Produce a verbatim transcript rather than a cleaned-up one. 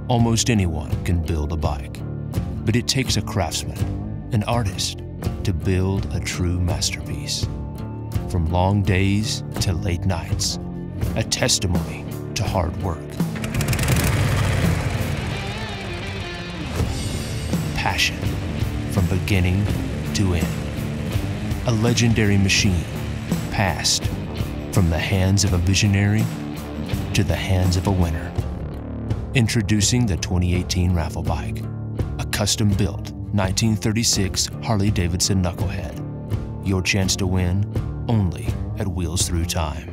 Almost anyone can build a bike, but it takes a craftsman, an artist, to build a true masterpiece. From long days to late nights, a testimony to hard work. Passion from beginning to end. A legendary machine passed from the hands of a visionary to the hands of a winner. Introducing the twenty eighteen Raffle Bike, a custom-built nineteen thirty-six Harley Davidson Knucklehead. Your chance to win only at Wheels Through Time.